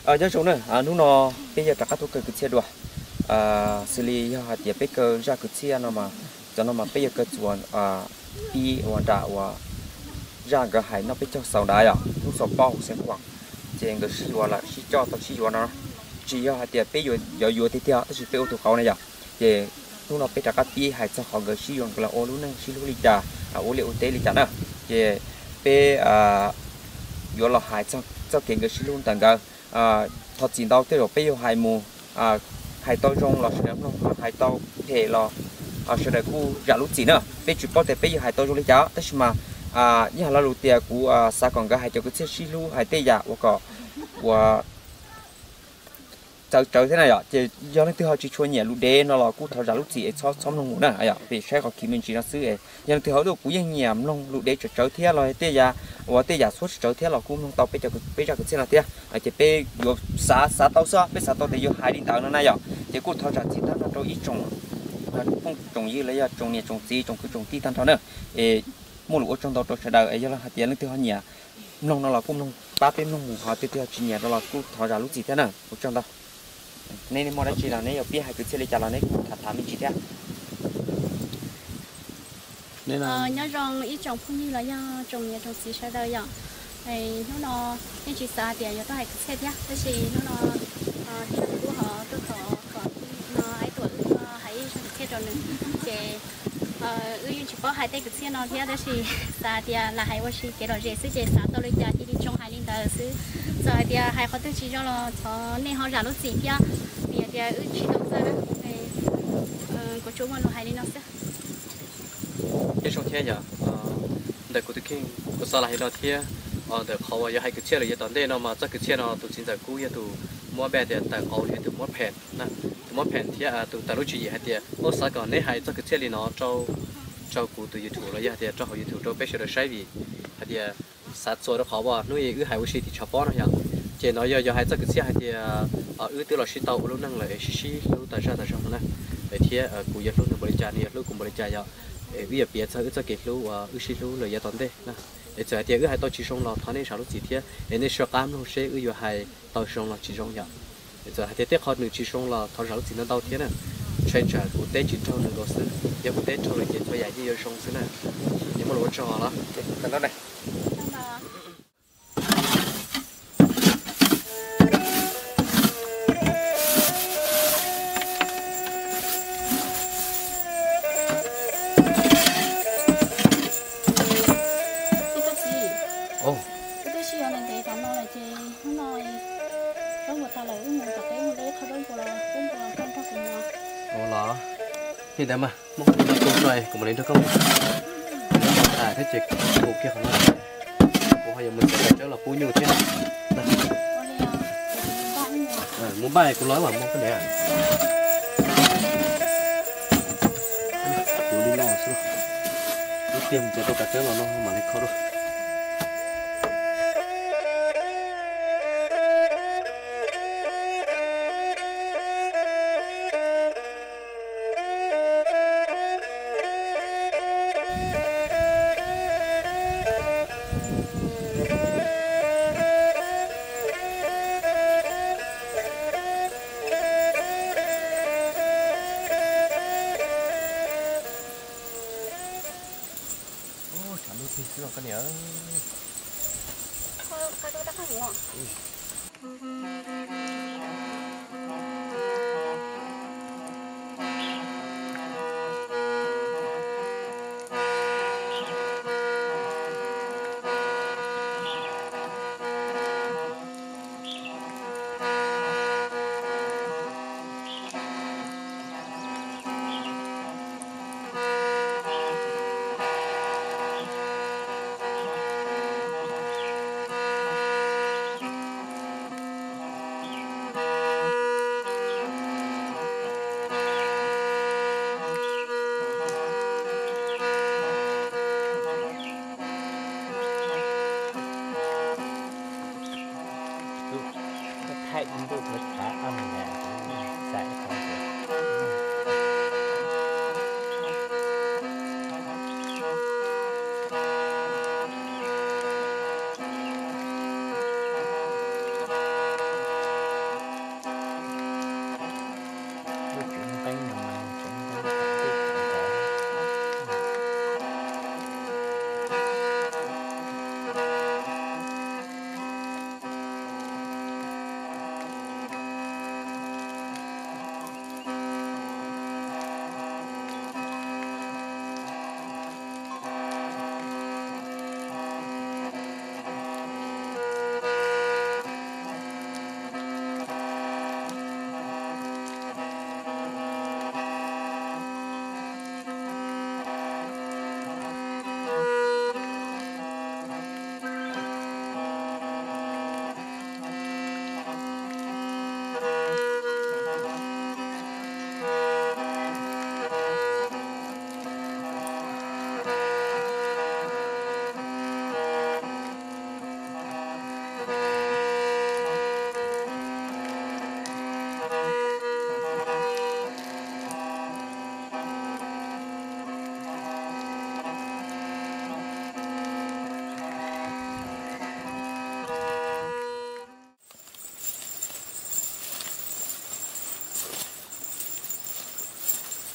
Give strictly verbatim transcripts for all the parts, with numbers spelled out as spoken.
à nhớ chỗ này à lúc nó bây giờ các tôi cần cái xe đua à xử lý hạt địa bây giờ ra cái xe nó mà cho nó mà bây giờ cái chuẩn à đi hoàn trả và ra cái hải nó bây giờ sau đấy à lúc sau bao xem khoảng trên cái xí vào là xí cho tao xí vào nó chỉ hạt địa bây giờ giờ giờ thì theo tôi chỉ bây ô tôเขาnày à thì lúc nó bây giờ các đi hải cho họ cái xí vào là ô lúc này xí lúc đi trả à ô liệu tế đi trả nữa thì bây à giờ là hải cho cho kiện cái xí luôn tận cái à thật chính đâu tới rồi bây giờ hải mù à hải tàu rong là sẽ không hải tàu thể là à sẽ để khu giả lúa gì nữa bây giờ bao giờ bây giờ hải tàu rong lấy giá tức mà à như là lúa tiền của à sao còn cái hải cho cái chiếc xí lúa hải tây giả và có và chờ chờ thế này ạ thì do nên từ họ chỉ cho nhẹ lúa đê nó là cú thợ giả lúa gì cho xong nông nè ạ vì sẽ có kỹ mình chỉ là xứ ấy nhưng từ họ được cú yên nhẹ nông lúa đê chờ chờ thế là tây giả và tây giả suốt chờ thế là cú nông tàu bây giờ bây giờ cái thế là thế à thì bây giờ xã xã tàu sao bây xã tàu thì giờ hai đi tàu nữa này ạ thì cú thợ giả chỉ ta nó cho ít trồng không trồng gì lấy trồng nhẹ trồng gì trồng cứ trồng tí tan thôi nữa ê mua lúa trong tàu trồng sẽ đợi ấy do là hạt tiền lên từ họ nhẹ nông nó là cú nông ba bên nông mù họ từ từ chỉ nhẹ đó là cú thợ giả lúa gì thế nào trong tàu nên mua đây chỉ là nên ở phía hai cái xe đi chả là nên thả thả mình chỉ thế nên là nhớ rằng ít trồng không như là do trồng nhà trồng xí sao đâu vậy thì nó nó nên chỉ xa tiền cho hai cái xe nhá cái gì nó nó trồng của họ tôi họ họ nó ấy tuổi hãy xe trồng nữa thì ư chỉ có hai tay cái xe nó thế đó thì xa tiền là hai વર્ષ cái đó dễ xứ dễ xa tôi lấy giá thì đi trồng hai linh tờ xứ rồi thì hai họ tôi chỉ cho là cho nên họ trả lúc gì kia thì thì ư chỉ đâu ra thì có chỗ mà nó hai linh nó sẽ cái số thế nhỉ để cụ thể cụ sao lại nó thế để họ vào hai cái xe là tận đây nó mà chắc cái xe nó tụi chính giải cũ ya tụi mua bè thì tại họ thì tụi mua phèn nè tụi mua phèn thì à tụi tại lúc chỉ hay thì ô sao còn nếu hai chắc cái xe thì nó cho cho cụ tụi YouTube rồi ya thì cho họ YouTube cho bây giờ sai vì hay thì sát số đó họ vào nuôi ư hai mươi thì chọc bó nó nhỉ chỉ nói giờ giờ hai chắc cái xe hay thì ở ư từ là xí tàu lúc năng lại xí xí lúc tại sao tại sao nè để thì cụ giờ lúc nó bơi trà này lúc cũng bơi trà giờ bây giờ bây giờ cái lúc ư xí lúc là giờ tận đây nè để cho thì ư hai tàu chỉ xong là thằng này sao lúc chỉ thế nên sợ cam nó sẽ ư giờ hai tàu xong là chỉ xong giờ để cho hai tiếp họ nữa chỉ xong là thằng sao lúc chỉ nó tàu thế nè chuyên trả cụ tết chỉ trong được rồi giờ cụ tết cho là chỉ cho giải gì giờ xong thế nè nhưng mà lúc cho họ đó cái đó này thì đấy mà một cái công này của mình nó không à thế chỉ bộ kia không là bộ hay mình sẽ cho là cú nhiều thế à muốn bài cũng nói mà muốn cái này à đi lo xíu đi tìm cho tôi cả chơi là nó mà nó khó đâu cái nhớ cái đó đắt không hai in đôi thật khá âm nhạc sẽ không được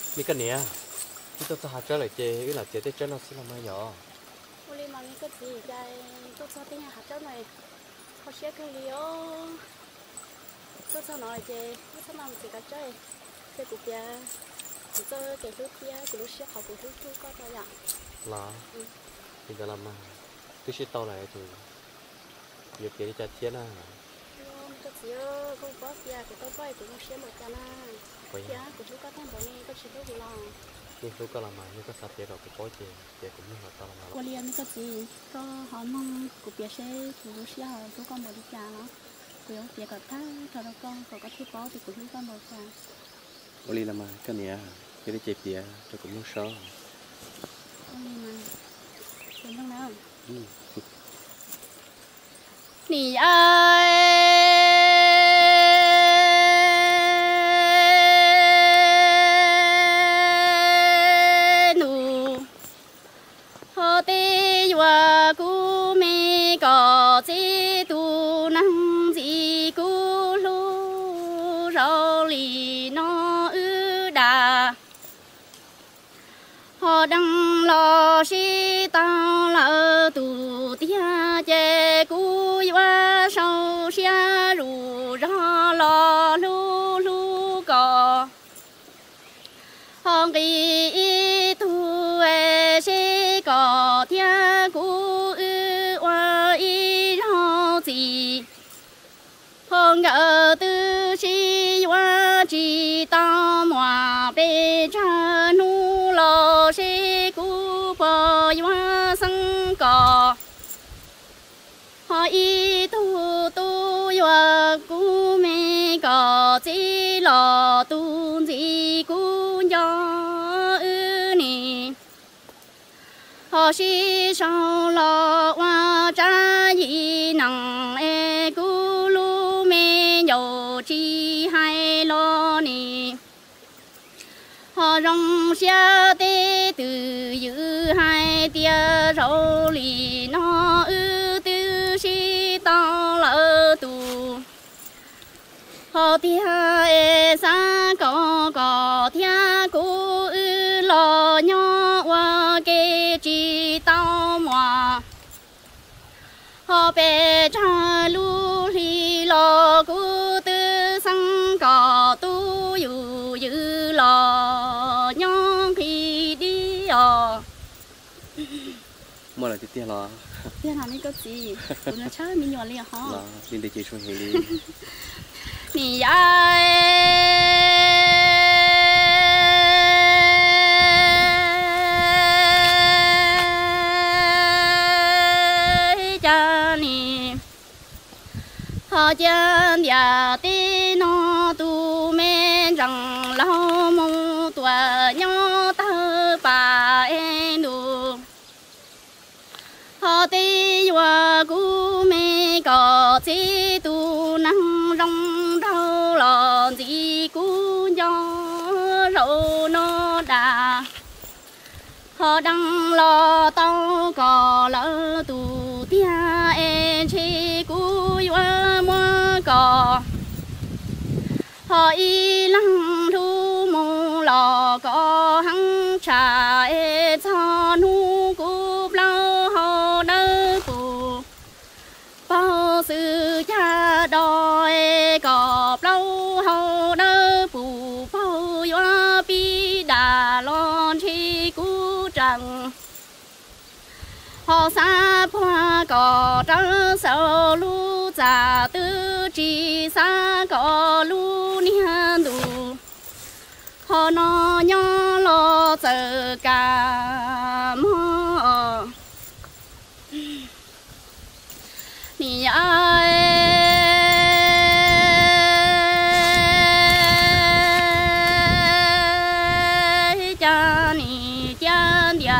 mi cái nè chúng tôi sẽ hạt trở lại chế ý là chế tới chân nó sẽ làm mai nhỏ ô li mà mi cái gì cái tôi cho tiếng hạt cháu này họ sẽ cái liều tôi cho nói chế tôi cho làm gì cái chơi cái cục bia tôi cho cái lúc bia cái lúc sẽ học cái lúc chú có cho vậy là thì giờ làm mà cứ sẽ tao lại thì việc cái chặt thiên à cái gì không có bia cái tôi phải cũng sẽ một cái na bia cái chú có thêm bao nhiêu cái chỉ có gì lo nhưng lúc có làm mà nhưng có sắp chế rồi cũng có chế chế cũng như là tao làm mà cô liên cái gì có họ mong cục bia sẽ chú sẽ họ chú con một đi cha nó kiểu bia cái thá cho nó con còn có thứ có thì cũng chú con một cha ô li làm mà cái nè cái đấy chế bia cho cũng như sơ nì ơi nụ hồ tê hoa cú mê có chế tu năng gì cú lu rau lì nó ư đà họ đang lo si tao lỡ tụ tia chè cú hoa sâu xia rù ra lo lu lu cò họ kỳ thu e si cò tia cú ư hoa y rau gì họ ngờ tư si hoa chỉ tao mà bê cha nu lo si cú bò hoa sang cò họ y tu tu hoa cú mê cò chỉ lo tu gì cú nhỏ ư nì họ si sao lo hoa cha y năng e cú lu mê nhậu chi hay lo nì họ rong xa tê từ giữ hai tia rau lì nó ư tư si tao lỡ tù họ tia e xa có có thia cú ư lo nhỏ qua kê chi tao mò họ bê cha lu li lo cú tư sang cò tu yu yu lo nhong khi đi ở mua là tiếp theo là biết là mấy cái gì tụi nó chắc mình nhỏ liền hả là liên để chỉ xuống hệ li nì ai cha nì họ chân nhà tí nó tu men rằng lâu mong tuổi nhỏ thơ bà em đủ họ tí hoa cú mê có chỉ tu năng rong đau lòn gì cú nhỏ râu nó đà họ đang lo tao có lỡ tu tia em chỉ cú hoa mua cò họ y lăng thu mù lò có hăng trà e cho nu cúp lâu họ đỡ phù bao sự cha đòi cọp lâu họ đỡ phù bao hoa bi đà lon chi cú trăng họ xa hoa cỏ trắng sầu lu già tư chỉ xa cỏ lu niên đủ họ nó nhỏ lo chờ cả mơ nì ai cha nì cha dia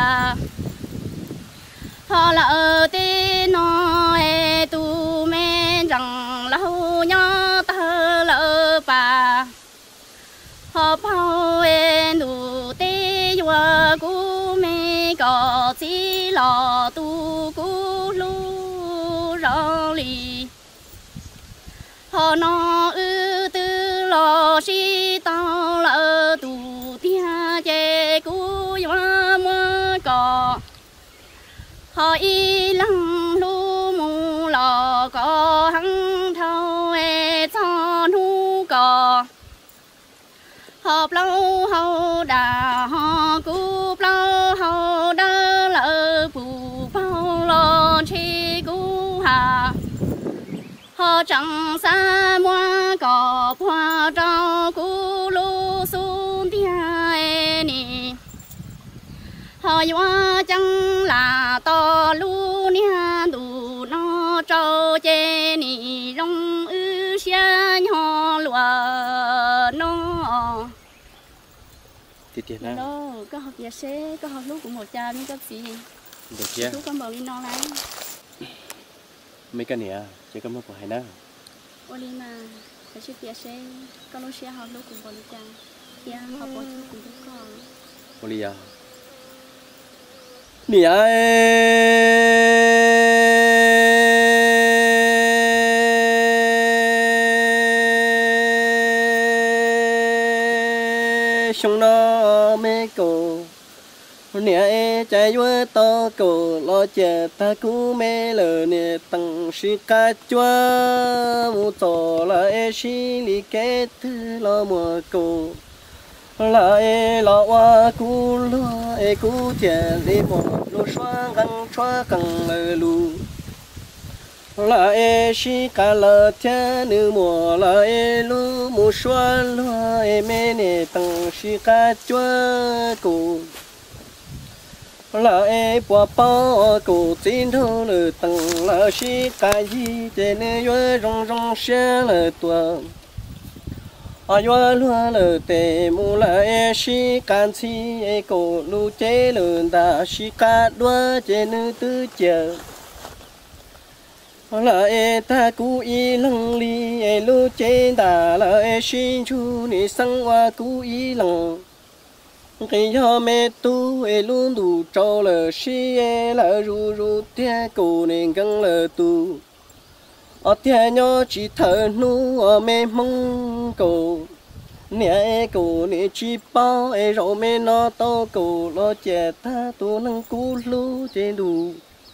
họ là ở tên nó e tu men rằng lâu nhỏ thơ lỡ bà họ bao e đủ tê hoa cú mê có chỉ lò tu cú lu rau lì họ nó ư tư lò si tao lỡ tu tia họ y lăng lu mù lò có hăng thâu e cho nu có họp lâu hậu đà họ cúp lâu hậu đà lỡ bù bao lo chi cú hà họ chẳng xa mua có hoa trao cú lu xuống tia nì họ hoa chẳng là to lu nia đủ nó trâu chê nì rong ư xe nhỏ lùa nó thì tiền nào đó có học giả xe có học lúc của một cha mới có gì được chưa lúc con bầu đi non này mấy cái này chỉ có một của hai nào ôi mà phải chịu giả xe có lúc xe học lúc của bầu đi cha kia học bầu chút cũng có Olia nè xong nó mê cổ nè chạy vô to cổ lo chờ ta cú mê lờ nè tăng sĩ ca chúa mu tổ là e sĩ li kế thứ lo mùa cổ là e lo qua cú lo e cú chờ li mùa lo xoa găng xoa căng lờ lù là e sĩ ca lờ cha nữ mùa là e lu mu xoa lo e mê nè tăng sĩ ca chúa cổ là e bỏ bao cổ tin thâu lờ tăng là sĩ ca gì trên nơi vui rong rong xe lờ tua à vui lúa lờ tề mu là e sĩ can chi e cổ lu chế lờ đã sĩ ca đua trên nơi tư chờ là e ta cú y lăng li e lu chế đã là e sĩ chu ni sang hoa cú y lăng cái cho mẹ tu e luôn đủ cho là si e là ru ru tia cổ nên găng là tu ở tia nhỏ chỉ thở nu ở mẹ mong cổ nè cổ nè chỉ bao e rồi mẹ nó to cổ lo chè ta tu năng cú lu trên đủ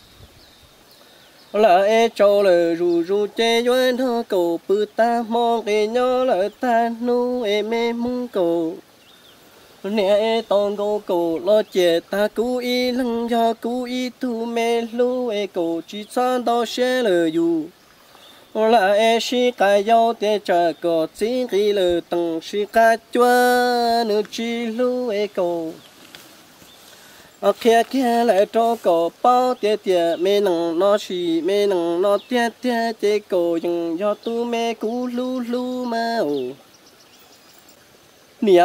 là e cho là ru ru chè doan thơ cổ bự ta mong cái nhỏ là ta nu e mẹ mong cổ nè tông cô cổ lo chè ta cú y lăng cho cú y tu mê lu e cổ chỉ san đó xe lờ dù là e si cái dâu để chờ cổ chỉ khi lờ tầng si cái chúa nữ chỉ lu e cổ ở kia kia lại cho cổ bao tiền tiền mê nằng nó xì mê nằng nó tiền tiền chế cổ dùng cho tu mê cú lu lu mà nè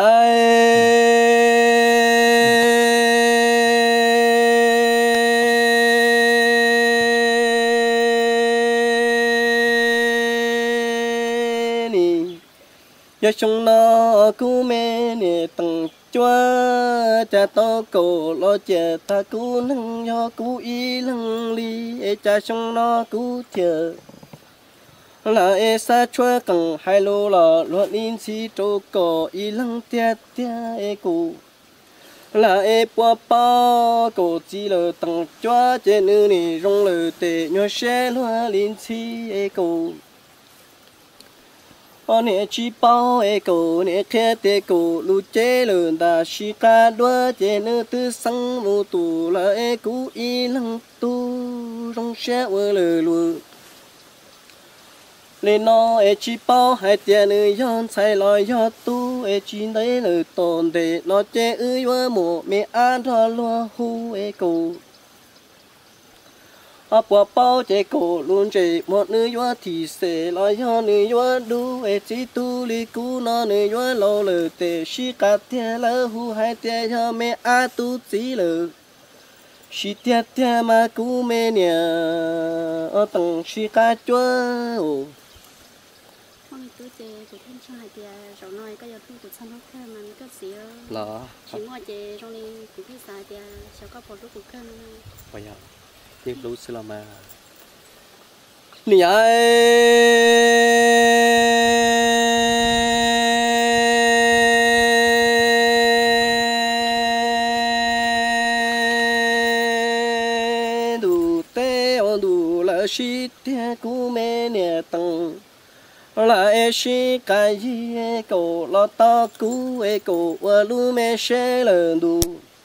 giờ chúng nó cú mê nè tầng chúa cha to cổ lo chờ ta cú nâng cho cú y lăng li e cha chúng nó cú chờ là e sa chúa cần hai lô là lo linh si trâu cổ y lăng tia tia e cú là e bỏ bao cổ chỉ là tầng chúa trên nơi này rong lờ tệ nhớ xe lo linh si e cú ở nè chỉ bao e cổ nè khe tê cổ lu chế lợn đã xí ca đua chế nữ tư sang mù tù là e cú y lăng tu rong xe vơ lờ lù lên nó e chỉ bao hai tiền nữ yon sai lòi yo tu e chỉ đấy lờ tồn để nó chế ư vơ mồ mẹ ăn thọ lúa hu e cổ à bỏ bao chế cổ luôn chế một nữ yo thì sẽ lo yo nữ yo đu e chỉ tu li cú nó nữ yo lo lờ tê xí cá tia lờ hu hai tia yo mẹ a tu chỉ lờ xí tia tia mà cú mẹ nè ở tầng xí cá chúa con tu chế của thân cho hai tia rồi nói cái giờ tu của thân nó khác mà nó có gì là chỉ ngoài chế trong này cũng biết sai tia sao có bỏ lúc của thân bây giờ tiếp lũ xưa là mà nè đủ là e shi cái gì e cổ lo to cú e cổ và lu mê xe lần đủ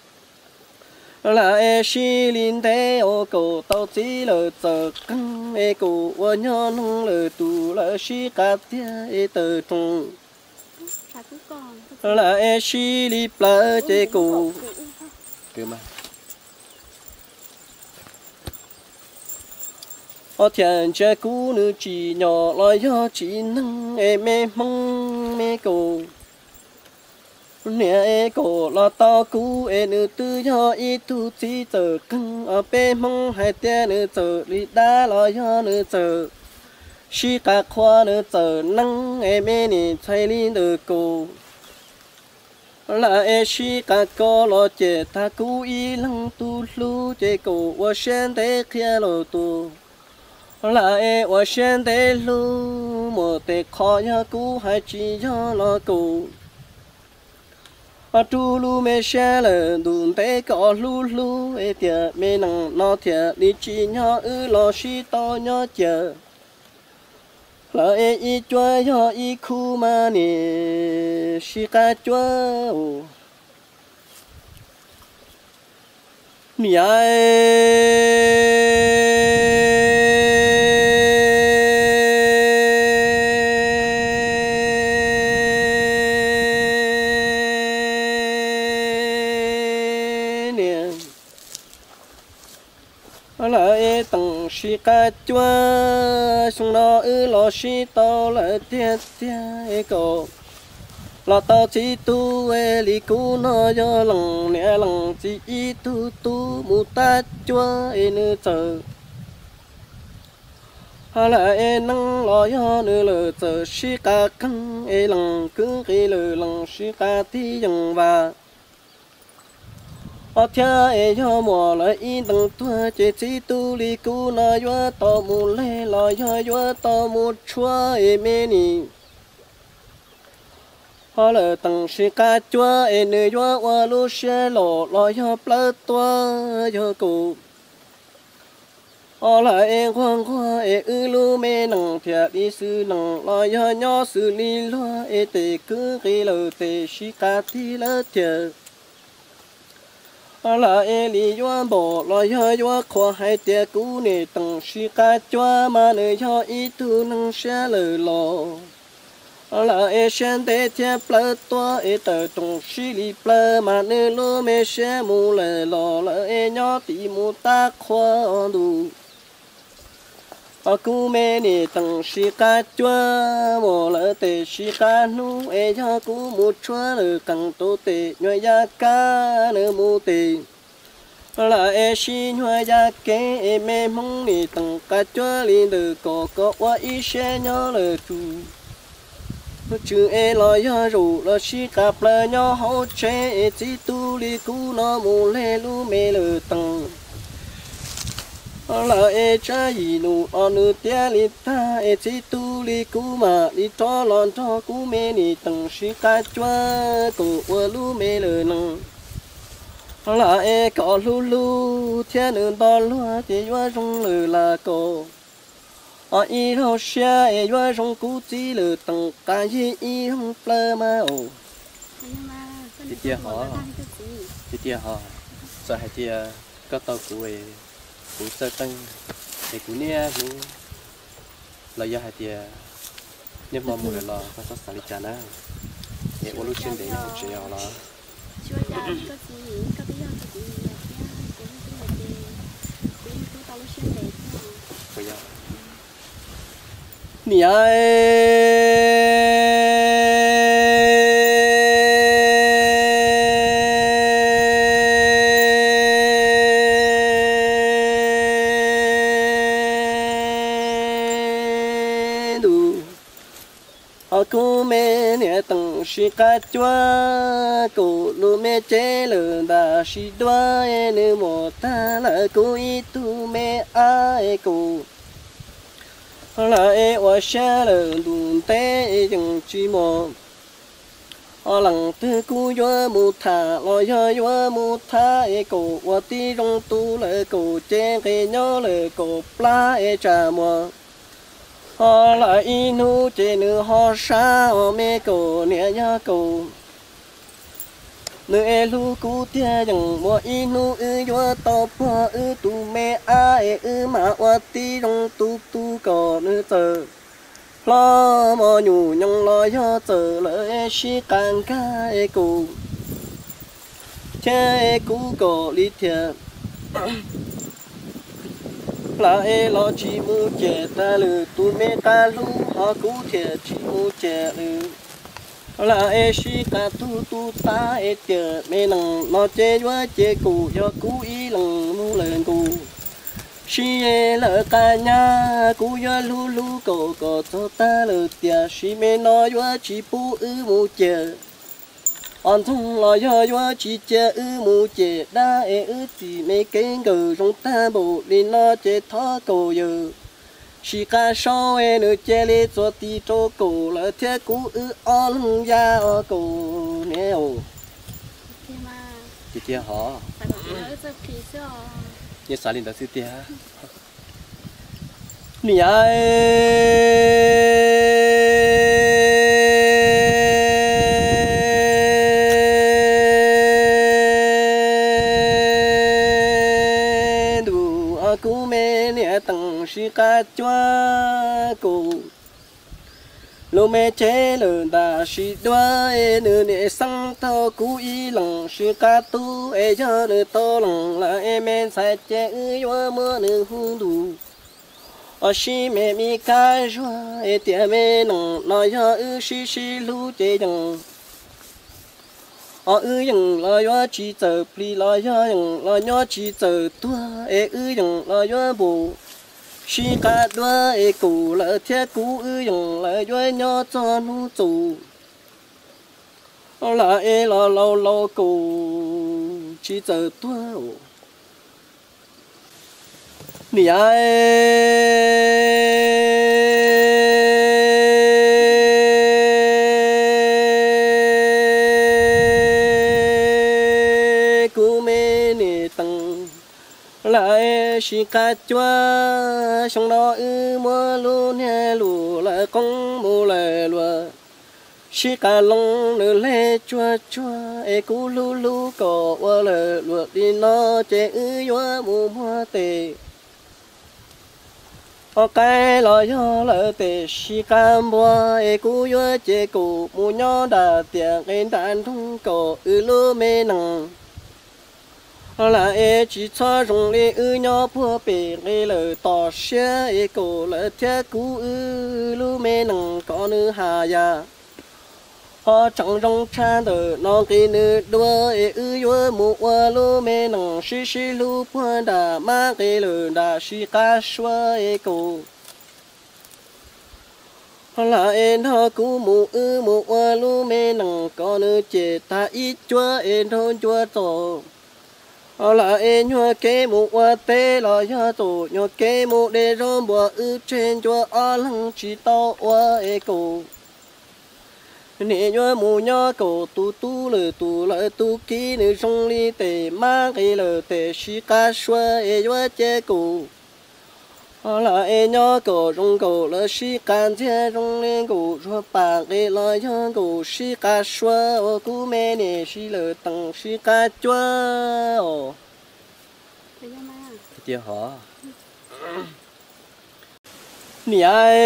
là e shi linh thế ô cổ tao chỉ lờ giờ căng e cổ và nhỏ nông lờ tù là shi cá tia e tờ trùng là e shi li plơ chế cổ cứ mà ở thiền cha cũ nữ chỉ nhỏ lo do chỉ nâng em mê mong mê cổ nè e cổ lo to cũ e nữ tư do ít tu chỉ giờ cưng ở bên mong hai tia nữ giờ đi đá lo do nữ giờ si cả khoa nữ giờ nâng em mê nè thay li nữ cổ là e si cả co lo chế ta cũ y lăng tu lu chế cổ và sen thế kia lo tu là e ở trên thế lu một tệ khó nhớ cũ hay chỉ cho lo cũ ở tu lu mê xe là đun tệ có lu lu e tiệt mê nằng nó tiệt đi chỉ nhớ ư lo si to nhớ chờ là e y chua nhớ y khu mà nè si cá chua nè là e tầng si cá chua xong nó ư lo si to là tiệt tiệt e cổ là tao chỉ tu e li cú nó do lòng nè lòng chỉ y tu tu mu ta chua e nữ chờ là e năng lo do nữ lờ chờ si cá căng e lòng cứ cái lờ lòng si cá tí dòng và ở thia e do mùa lại in đằng tua chế chỉ tu li cú nó do to mu lê lo do do to mu chua e mê nì họ là tầng si cá chua e nữ do qua lu xe lò lo do plơ tua do cụ họ là e khoan khoa e ư lu mê nằng thiệt đi sư nằng lo do nhỏ sư li lo e tề cứ cái lờ tề si cá thi lơ thiệt là e li yuan bộ lo yo yo khoa hai tia cũ nè tầng si cá chua mà nơi yo ít tu năng xe lờ lò là e sen te tia plơ toa e tờ tông si li plơ mà nơi lô mê xe mu lờ lò là e nhỏ tí mu ta khoa đủ ở cú mê nè tầng si cá chua mồ lỡ tề si cá nu e cho cú mu chua lờ cẳng tô tề nhoi ya cá nơ mu tề là e si nhoi ya kế e mê mong nè tầng cá chua li lờ có có qua y xe nhỏ lờ chu chữ e lo ya ru lo si cá plơ nhỏ hậu chế e chỉ tu li cú nó mu lê lu mê lờ tầng là e cha gì nụ on nữ tia li ta e chỉ tu li cú mà li cho lon cho cú mê ni tầng si cá chua cổ qua lu mê lờ nằng là e có lu lu thiên nữ to lúa thì qua trong lờ là cổ ở y hậu xe e qua trong cú chỉ lờ tầng cá gì y không plơ mà ồ thì tia họ thì tia họ sợ hai tia có tàu cũ e cú sơ tăng thì cú nia cú là do hai tia nếu mà mua là có sát sali chả na thì ô lúc trên đấy nó chỉ là nó chưa ra có gì có bây giờ có gì cũng cũng là gì cũng cũng tao lúc trên đấy bây giờ cô mẹ nè tầng si cá chua cô lu mẹ chế lờ đà si đoa e nè mò ta là cô y tu mẹ a e cô là e ở xa lờ đun té e chẳng chi mò ở lăng tư cô yo mu thà lo yo yo mu thà e cô ở ti trong tu lờ cô chế cái nhỏ lờ cô pla e trà mò họ là inu chế nữ họ sa họ mê cầu nè nhá cầu nữ lu cú tia rằng mua inu ư yo to po ư tu mẹ ai ư mà wa ti rong tu tu cò nữ tờ lo mò nhủ nhung lo yo tờ lỡ shi càng ca e cụ che cú cò li thiệt là e lo chỉ mu chè ta lư tu mẹ ta lu họ cú thiệt chỉ mu chè lư là e shi ka tu tu ta e chè mẹ nằng nó chè quá chè cụ do cú ý lần mu lần cụ shi e lỡ ca nha cú do lu lu cổ cổ cho ta lư tia shi mẹ nó quá chỉ pu ư mu chè on thung lo yo yo chỉ chè ư mu chè đa e ư chỉ mẹ kén gờ rong ta bộ đi nó chè thó cổ giờ chỉ cả sau e nữa chè lê cho ti cho cổ là thế cú ư on ya o cổ neo thì mà chị tia họ phải có cái sự kỳ siêu như sao linh đã sư tia nè cú mẹ nè tầng si cá chua cụ lô mẹ chế lờ đà si đoa e nè nè sang thao cú y lòng si cá tu e cho nè to lòng là em em sai chế ư yo mưa nè hung đủ ở si mẹ mi cá chua e tia mẹ nòng nói cho ư si si lu chế chẳng ở ư yang lo yo chỉ chờ pli lo yo yang lo yo chỉ chờ tua e ư yang lo yo bù si cả đua e cụ là thế cụ ư yang lo yo nhỏ cho nu chủ là e lo lo lo cụ chỉ chờ tua nè lại si cá chua trong đó ư mua lu nè lù là con mua lè lùa si cá lông nửa lê chua chua e cú lu lu cò qua lè lùa đi nó chế ư yo mua mua tê ở cái lo yo lỡ tê si cá mua e cú yo chế cú mua nhỏ đà tiền cái đàn thung cò ư lu mê nằng là e chỉ cho rong lê ư nhỏ bùa bể lê lờ tỏ xe e cổ lờ thế cú ư lu mê nằng có nữ hà ya họ chẳng rong cha đờ nó cái nữ đua e ư yo mu wa lu mê nằng si si lu bùa đà ma cái lờ đà si cá xua e cổ là e nó cú mu ư mu wa lu mê nằng có nữ chè ta ít chua e thôn chua tổ là e nhua kế mu wa tê là ya tổ nhua kế mu để rong bùa ư trên chua a lăng chỉ tao wa e cổ nè nhua mu nhua cổ tu tu lờ tu lờ tu kí nữ sông li tê ma cái lờ tê si cá xua e nhua chế cổ là e nhua cổ rong cổ lờ si can chế rong lên cổ chua ba cái lờ nhua cổ si cá xua ô cú mẹ nè si lờ tầng si cá chua ô chia họ nè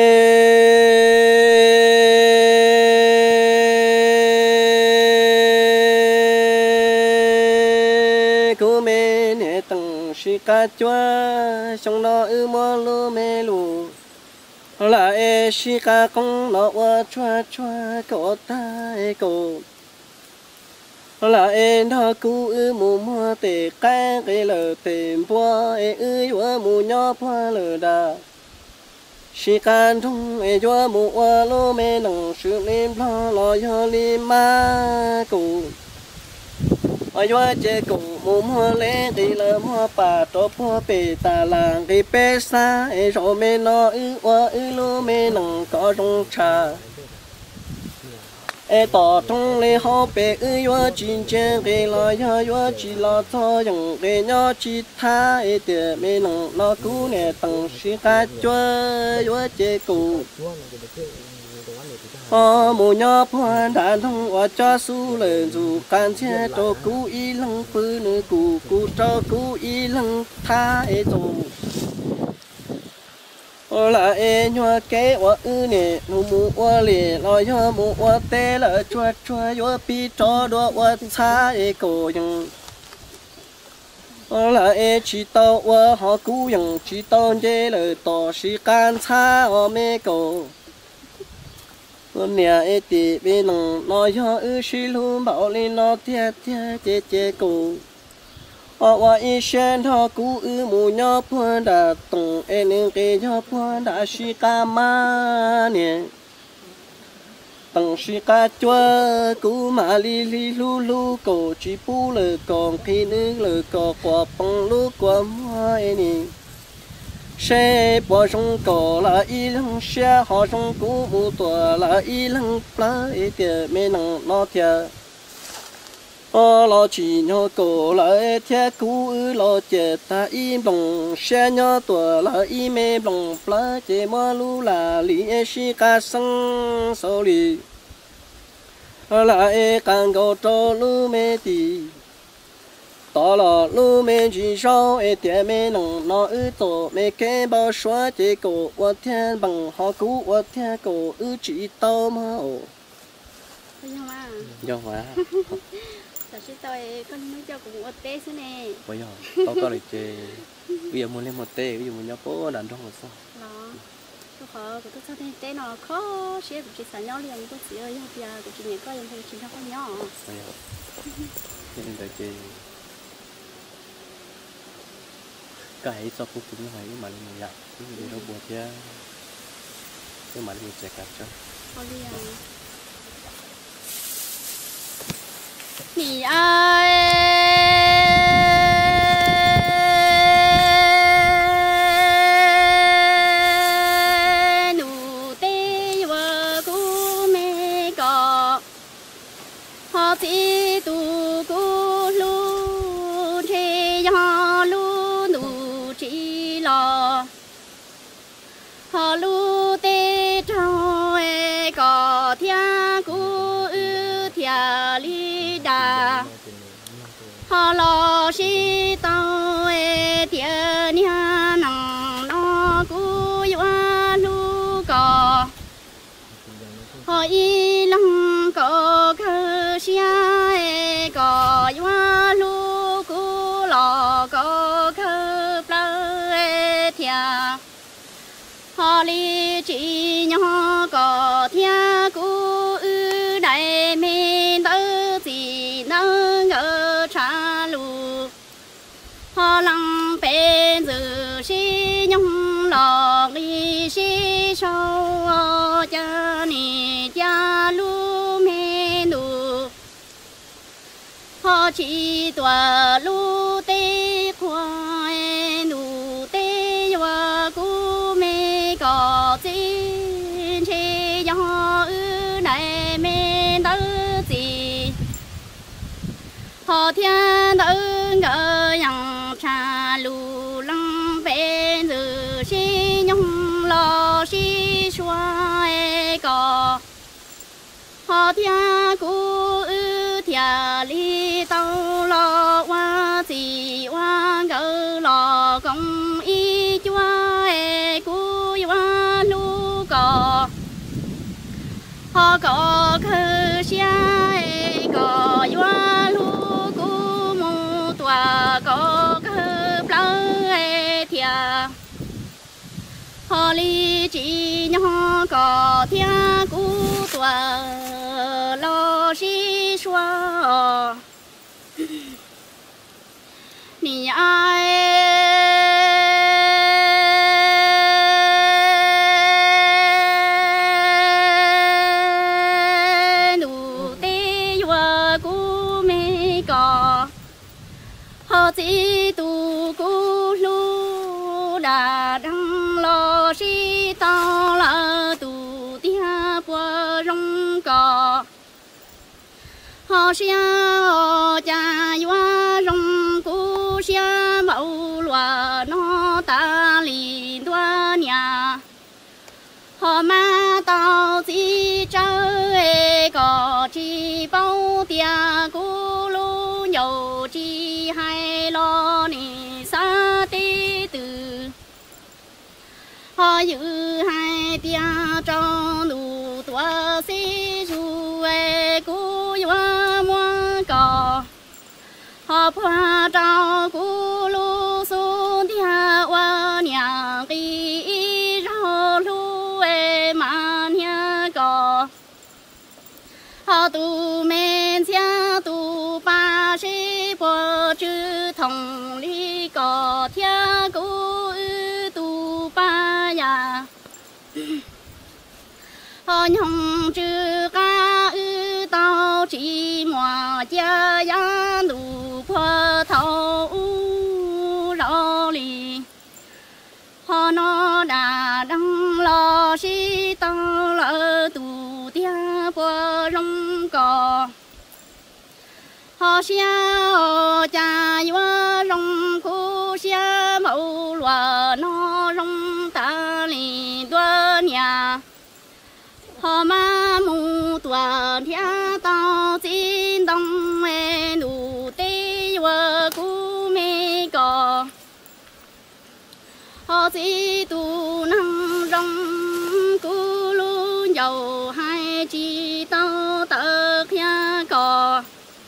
cô mẹ nè tầng si cá chua trong đó ư mua lu mê lù là e si cá con nó qua chua chua cổ ta e cổ là e nó cú ư mù mua tê cá cái lờ tê bùa e ư yo mù nhỏ bùa lờ đà si cá thung e yo mù wa lu mê nằng sự lim lo lo yo li ma cù ở yo chế cù mù mua lê cái lờ mua bà cho bùa bể ta làng cái bê sa e rồi mê nó ư wa ư lu mê nằng có rong trà ai tỏ trong lễ họ bé ư yo chín chân cái lo yo yo chỉ lo cho những cái nhỏ chỉ tha ai để mẹ nông nó cú nè tầng sĩ cá chua yo chế cú họ mù nhỏ phan đàn thông ở cho su lời dù can che cho cú y lăng phư nữ cú cú cho cú y lăng tha ai dù là e nhua kế wa ư nè nu mu wa lì lo yo mu wa tê là chua chua yo pi cho đua wa xa e cổ yang là e chỉ tao wa họ cú yang chỉ tao dê là tỏ sĩ can xa ở mê cổ nè e tì bên nông lo yo ư sĩ lu bảo lên nó tia tia chê chê cổ họว่าอีเชนทอกูอือหมูยอพวนดาตงเอนึงเกยอพวนดาชิกามาเนี่ยตังชิกาจัวกูมาลีลีลูลูโกจีปูเลยกองพีนึงเลยกอกว่าปังลูกว่ามัวเอนี่เช่ปวชงก่อละอีหลังเสียหอชงกูหมูตัวละอีหลังปลาเอเตียไม่นังนอเตียô lo chỉ nhỏ cổ lại theo cú lo chết ta im lòng xe nhỏ tuổi là im mê lòng plá chế mua lu là li si ca sang sau li lại càng go cho lu mê tì tỏ là lu mê chỉ sau e tiệt mê nòng nó ư tổ mê kê bao xóa chế cổ qua thiên bằng họ cú qua thiên cổ ư chỉ tao mà ồ do hóa tại sao tôi con nói cho cũng ở tê thế này bây giờ tao có lịch chơi bây giờ muốn lên một tê bây giờ muốn nhau phố đàn trong hồ sao nó tôi khó của tôi sao thế tê nó khó xíu của chị sản nhau liền tôi chỉ ơi bây giờ của chị nhớ coi em thấy chị nó có nhỏ bây giờ nên đợi chơi cái sao cũng cũng hay mà lên một dạng cái gì đó buồn thế cái mà lên một chạy cả cho có đi à你爱努的我姑没搞，好几度古路这样路努起了，好路的长哎高天古天里。họ lo si tao e tiền nhà nằng nó cú yo lu cò họ y lăng cò khơ xia e cò yo lu cú lo cò khơ plơ e thia họ li chỉ nhỏ cò thia cú ư đại mình tơ gì nâng ở cha lu họ lăng bên giờ si nhung lọ đi si sâu cha ni cha lu mê nu họ chỉ tòa lu tê khoai nu tê wa cu mê có tin chi nhỏ ư đại mê tơ gì họ thiên tử ngỡ yang cha lu lăng bên giờ si nhung lo si xoa e có họ thiên cú ư thia li tao lo wa gì wa ngỡ lo công y chua e cú wa lu có họ có khơ xia e có wa lu có cơ plơ e thia họ li chỉ nhỏ có thia cú tua lo si xoa ni ai họ chỉ tu cú lu đã đăng lo si tao là tu tia qua rong cò họ xia cha yuan rong cú xia mẫu loa nó ta lì đoa nhà họ ma tao chỉ chơi có chỉ bao tia cú lu nhiều chỉ hay lo nì sa tê từ họ giữ hai tia trong đủ tua xí ru e cú yuan mua cò họ phá trao cú lu xuống tia qua nhà đi rau lu e mà nhà cò họ tu men xia tu ba sĩ bỏ chữ thông lý cò thia cú tu ba ya họ nhung chữ ca ư tao chỉ mua gia ya đủ qua thâu rõ lì họ nó đã đăng lo si tao lỡ tu tia qua rong cò họ xia cha yuan rong khu xia mẫu loa nó rong ta lì đoa nhà họ ma mù tuần thia tao chín đông e nụ tê wa cú mê cò họ chỉ tu năng rong cú lu dầu hai chi tao tơ khia cò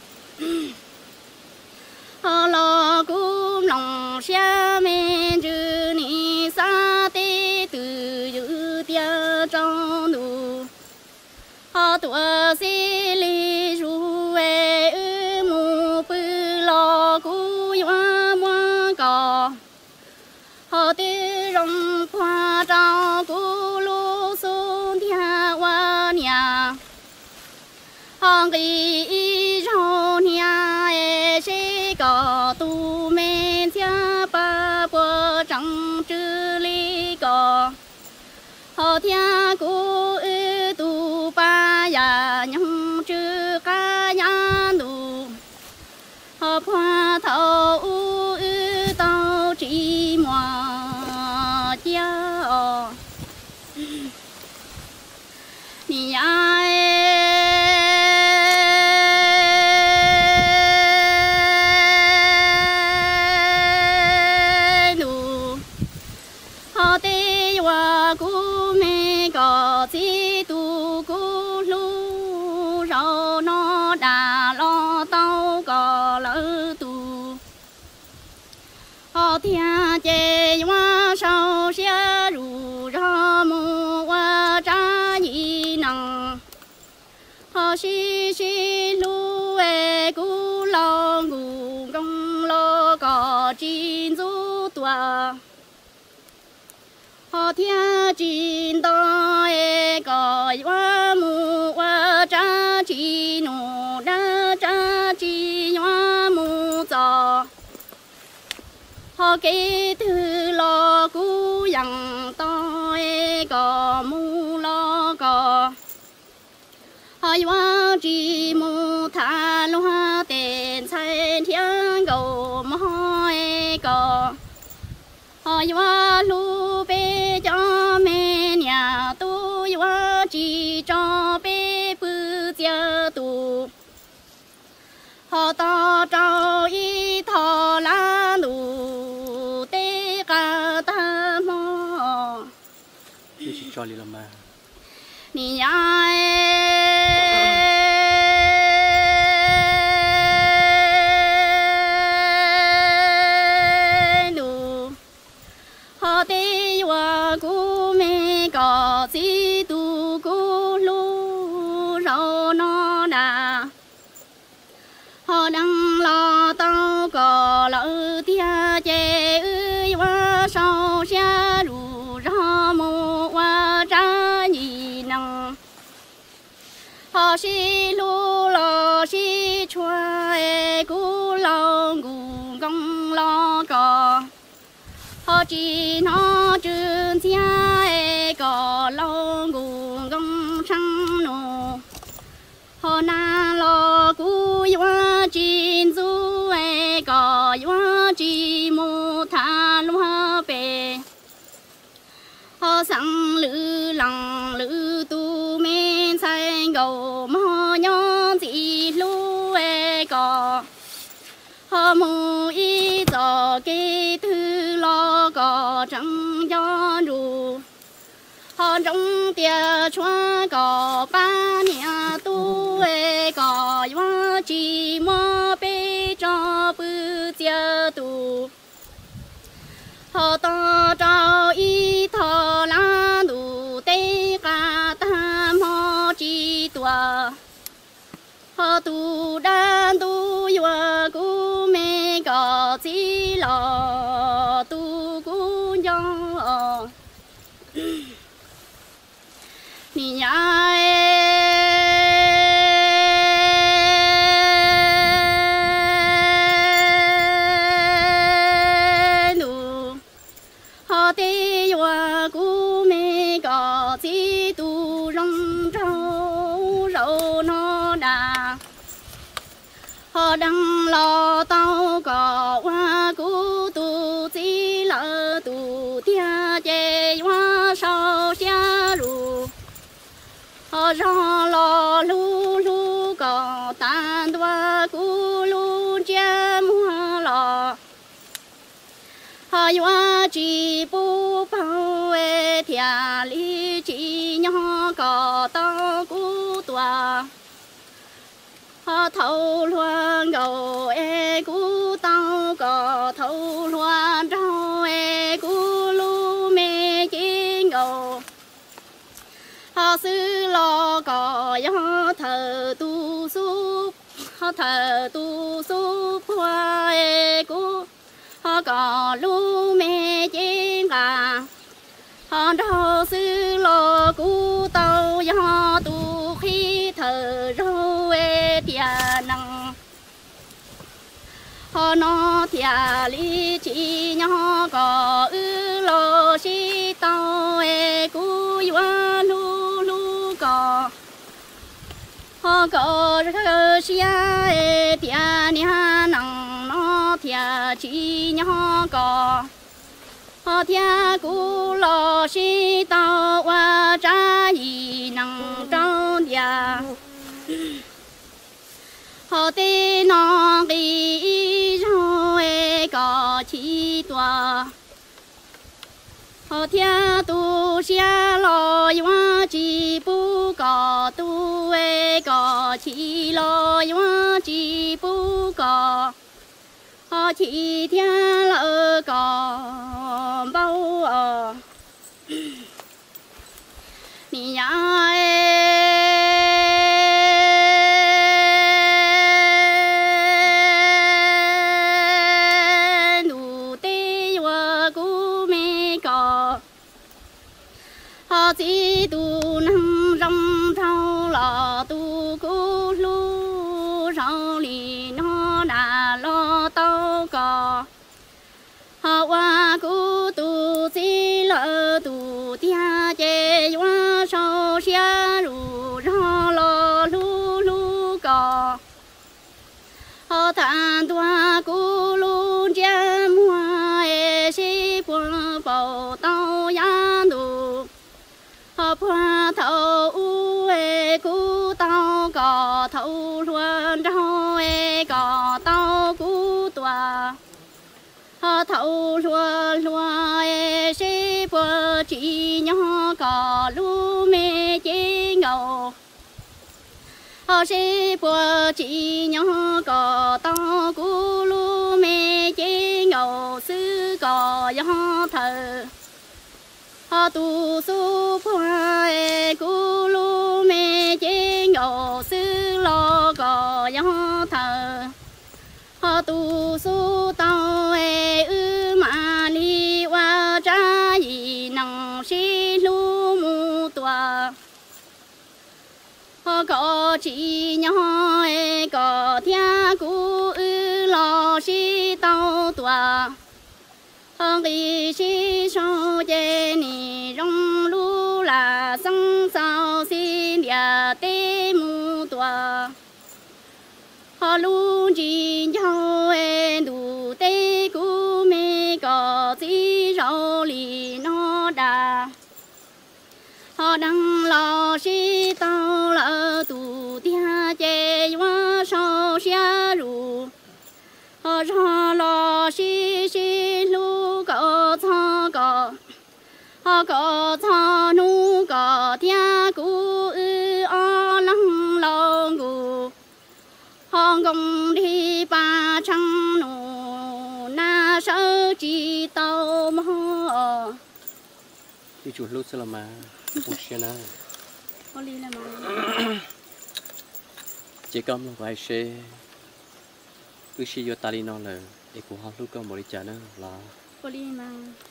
họ lo cú lòng xia men chữ ni sa tê từ giữ tia trong nụ họ tua xí li ru e ư mù bư lo cú yuan mua cò họ tư rong qua trao cú lu xuống thia qua nhà họ ghi rau nhà e xí cò tu men xia ba bua trăng chữ li cò họ thia cú ư tu ba ya nhung chữ ca ya đủ họ qua thâu ư tao chỉ mua chia ni ai đủ họ tê wa cú mê có chỉ tu cú lu rau nó đã lo tao có lỡ tu họ thia chê hoa sau xia rù ra mù hoa cha nhị năng họ xí xí lu e cú lo ngủ gông lo có chín du tòa họ thia chín to e có hoa mù hoa cha chi nụ ra cha chi hoa mù giò họ kỹ thư lo cú yang to e có mù lo có họ hoa chi mù tha loa tên sai thiên cầu mò e có họ hoa lu bê cho mẹ nhà tu hoa chỉ cho bê bư chia tu họ to trâu y thọ la nụ tê ca ta mò đi chỉ cho đi làm mà ni ai họ tê wa cú mê có chỉ tu cú lu rau nó đà họ đang lo tao có lỡ tia chê ư wa sau xia rù ra mù wa cha nhị năng họ xí lu lo xí chua e cú lo ngủ gong lo có họ chỉ nó chừng xia e có lo ngủ gong sang nô họ na lo cú yuan chín du ai có yuan chỉ mu tha lúa bể họ sang lư lăng lư tu men sai gầu mò nhon chỉ lúa ai có họ mu y cho cái thứ lo có chẳng cho đủ họ trong tia choa có ba nhà tu ê có yuan chỉ mò bê cho bư chia tu họ to trao y thọ la đủ tê cả tam họ chỉ tua họ tu đan tu yua cu mê có chỉ lo tu cu nhong ni nhà nu họ tê yua cu mê có chỉ tu rong rau rau nó đà họ đang lo tao có hoa cú tu chỉ là tu tia chế hoa sao xia ru họ rong lo lu lu có tan đoa cú lu chia mua lo họ hoa chỉ bu bao ê thia li chỉ nhỏ có tao cú tua họ thâu loan gầu ê cú tao có thâu loan rau ê cú lu mê chín gầu họ sư lo có gió thờ tu súp họ thờ tu súp hoa ê cú họ có lu mê chín gà họ rau sư lo cú tao gió tu khi thờ rau ê tia năng họ nó tia li chỉ nhỏ có ư lo si tao ê cú yuan lu lu có họ có rơ xia ê tia nia năng nó tia chỉ nhỏ có họ tia cú lo si tao qua trái gì năng trong dia họ tê nó đi rồi có chi tòa họ thia tu xia lo yuan chỉ bu có tu ê có chi lo yuan chỉ bu có họ chỉ thia lỡ có bao ờ ni ya nu tê wa cu mê có họ chỉ tu năng rong rau lọ tu cu lu rau li nó đã lo tao có họ qua cu tu chỉ lỡ tu tia chế hoa sao xia ru ra lo lu lu có họ than tua cu lu chia mua e si buồn bầu tao ya nu họ qua thâu u e cu tao có thâu luôn rau e có tao cu tua họ thâu lúa lúa ê sĩ bờ chỉ nhỏ có lu mê chế ngầu họ sĩ bờ chỉ nhỏ có tao cú lu mê chế ngầu sư có gió thờ họ tu su hoa ê cú lu mê chế ngầu sư lo có gió thờ họ tu su tao ê ư mà li wa cha yi năng si lu mu tua họ có chỉ nhỏ ê có thia cú ư lo si tao tua họ đi si so chê ni rong lu là sang sao si địa tê mu tua họ luôn chỉ nhau em đủ tê cú mê có gì rau lì nó đà họ đang lo si tao là tụ tia chê hoa sao xia rù họ ra lo si si lu có thọ có họ có thọ nu có tia cú ư o lăng lo ngủ họ gồng đi ba trăng nụ na sơ chỉ tao mò đi chuột lúc xưa mà một xe nào có lý là mà chỉ cầm là vài xe cứ xe vô ta đi non là để của họ lúc có một đi chả nữa là có lý mà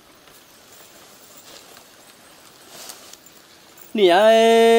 nè ai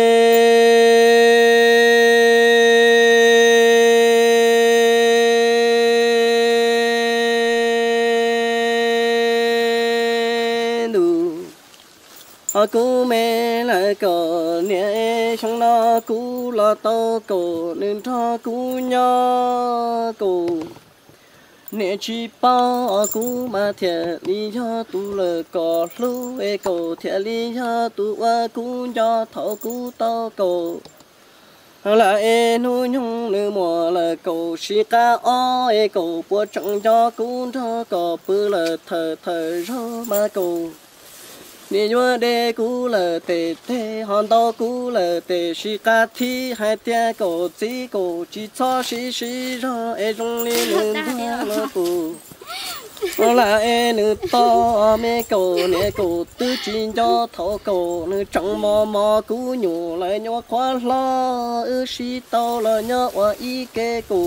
cú mẹ lại cờ nè trong nó cú lo to cổ nên cho cú nhỏ cổ nè chỉ bao cú mà thiệt lý cho tu lờ cò lú e cổ thiệt lý cho tu qua cú cho thọ cú to cổ là e nuôi nhung nữ mùa là cổ xì cá o e cổ bùa trăng cho cú cho cò bự là thờ thờ rô mà cổ nè nhua đê cú lờ tê tê hòn to cú lờ tê xì cá thi hai tia cổ chỉ cổ chỉ cho xì xì cho e trong li nữ hoa lơ cú là e nữ to mẹ cổ nè cổ tư chín cho thọ cổ nữ trong mò mò cú nhủ lại nhua khoa lo ư xì to là nhua hoa y kê cú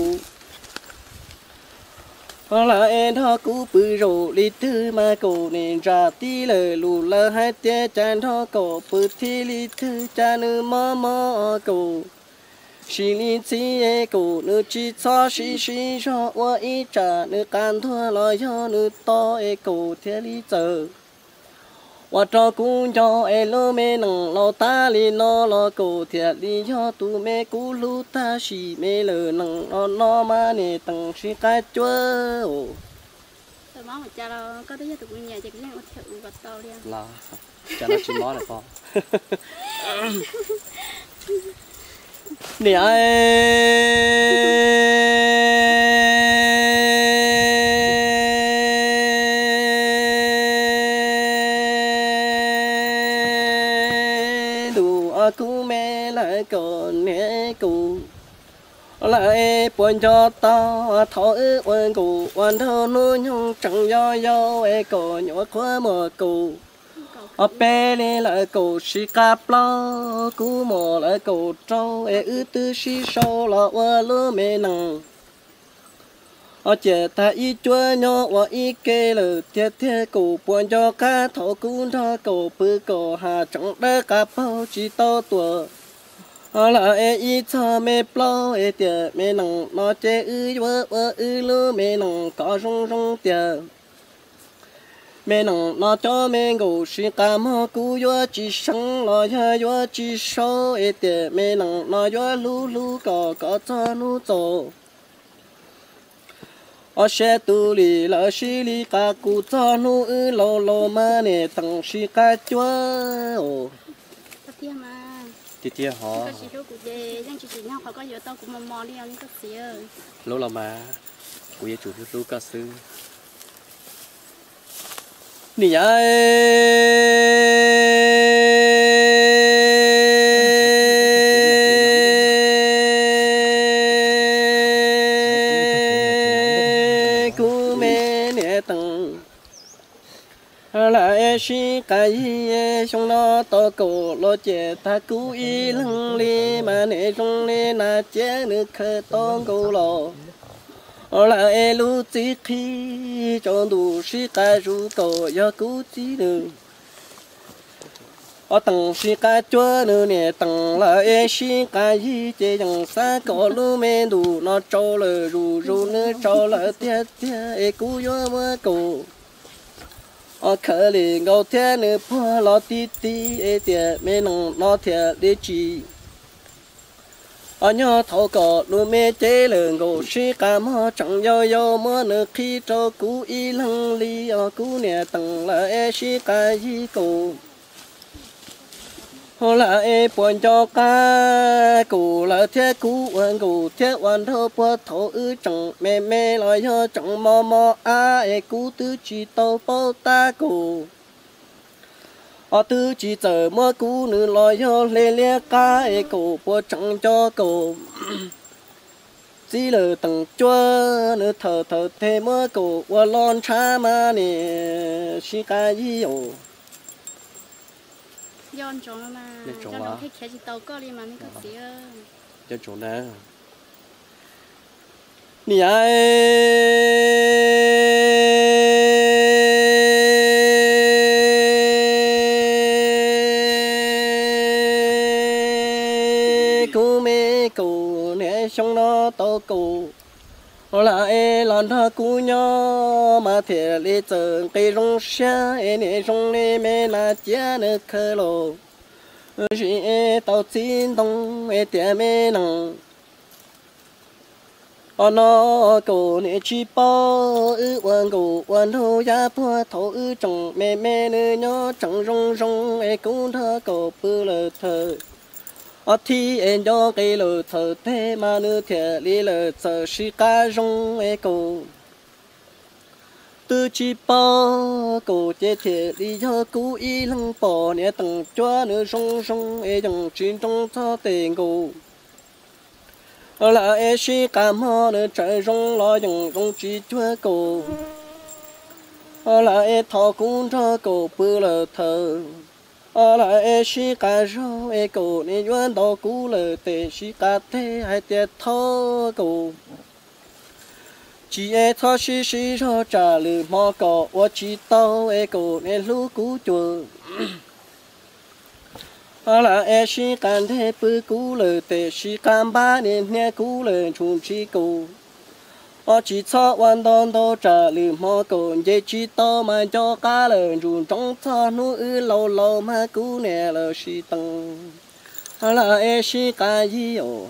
là em thọ cú bự rồ đi tư mà cổ nên ra tí lờ lù lờ hai tia chan thọ cổ bự thi li tư cha nữ mò mò cổ xì li chi e cổ nữ chỉ cho xì xì cho hoa y trả nữ can thua lo cho nữ to e cổ thế li giờ hoa cho cú cho e lô mê nằng lo ta li lo lo cổ thiệt li cho tu mê cú lu ta xì mê lờ nằng lo lo mà nè tầng xì cá chúa tôi mong một cha lo có tới giờ tụi nhà chỉ cái một thử vật to đi là cha nó chỉ mó là con nè cú mẹ lại còn nè cú lại buồn cho ta thọ ước quan cú quan thơ nuôi nhung chẳng do do e cổ nhỏ quá mờ cú ở bên này lại cú xì cáp lo cú mò lại cú trâu e ư tư xì sâu là qua lúa mẹ nằng ở chè ta y chúa nhỏ và y kê lờ thiệt thiệt cổ buồn cho cá thọ cún thọ cổ bự cổ hà chẳng đỡ cá bao chỉ to tuổi ở là e y cho mẹ plo e tiệt mẹ nằng nó chè ư vợ vợ ư lú mẹ nằng có rong rong tiệt mẹ nằng nó cho mẹ ngủ xí cá mò cú vợ chỉ sáng lo cho vợ chỉ sâu e tiệt mẹ nằng nó vợ lú lú có có cho nú tổ ở xe tu lì lỡ xí lì cá cụ cho nu ư lô lô mà nè tầng xí cá chúa ồ có tia mà tia tia họ có xí của dê nhưng chỉ chỉ nhau họ có nhiều tao cũng mò mò đi ăn có xí ơi lô là mà cụ ye chủ lú cá sư nè lại xí cái xong nó to cổ lo chè ta cú y lưng li mà nè trong nè na chè nước khơi to cổ lo lại lu chỉ khi cho đủ xí cái ru cổ do cú chỉ nữa ở tầng xí cái chúa nữa nè tầng lại xí cái gì chè chẳng xa cổ lu mê đủ nó trâu lờ ru ru nữa trâu lờ tia tia cú vô mưa cổ ở khởi liền ngầu thế nữa phơi lo tí tí e tiệt mẹ nằng lo thiệt để chi ở nhỏ thâu cọ luôn mê chế lường gỗ sĩ cả mò chẳng yo yo mò nước khi cho cú y lăng li ở cú nè tầng là e sĩ cả y cổ hồ là e buồn cho cá cụ là thiết cú quan cụ thiết quan thâu bữa thâu ư chẳng mê mê lo yo chẳng mò mò a e cú tứ chỉ tàu bao ta cụ ở tư chỉ chờ mưa cú nữ lo yo lê lê cá e cụ bữa chẳng cho cụ chỉ là tầng chua nữ thở thở thế mưa cụ qua lon cha mà nè xí cá gì ồ yon trồng mà cho nó thấy khé chỉ tàu có đi mà mình có xí ơ cho chỗ nè nè ai cô mẹ cô nè xong nó tao cô là e lần thà cú nhỏ mà thiệt lý tưởng cây rong xa e nè rong nè mẹ là chia nước khơi lô chỉ e tao xin đông e tiệt mẹ nằng ở nó cổ nè chỉ bao ư quan cổ quan thô giá bùa thô ư trồng mẹ mẹ nữ nhỏ trồng rong rong e cũng thơ cổ bự lờ thơ ở thì em cho cái lờ thở thế mà nữ thiệt lý lờ sợ sĩ cá rong e cổ từ chỉ bao cổ chế thiệt lý cho cú y lăng bỏ nè tầng cho nữ rong rong e chẳng chuyên trong cho tiền cổ ở là e sĩ cá mò nữ trời rong lo chẳng rong chỉ chúa cổ ở là e thọ cũng cho cổ bự lờ thở ở lại e sĩ cá rau e cổ nè yuan đào cú lờ tê sĩ cá thế hai tiệt thô cổ chỉ e thọ sĩ sĩ cho trả lư mò cọ và chỉ tao e cổ nè lú cú chùa ở lại e sĩ cá thế bự cú lờ tê sĩ cá ba nè nè cú lờ chung chỉ cổ ở chỉ cho hoàn toàn đâu trả lư mò cổ dễ chỉ tao mà cho cá lờ chung trong thọ nuôi lâu lâu mà cú nè lờ sĩ tăng ở lại e sĩ cá gì ồ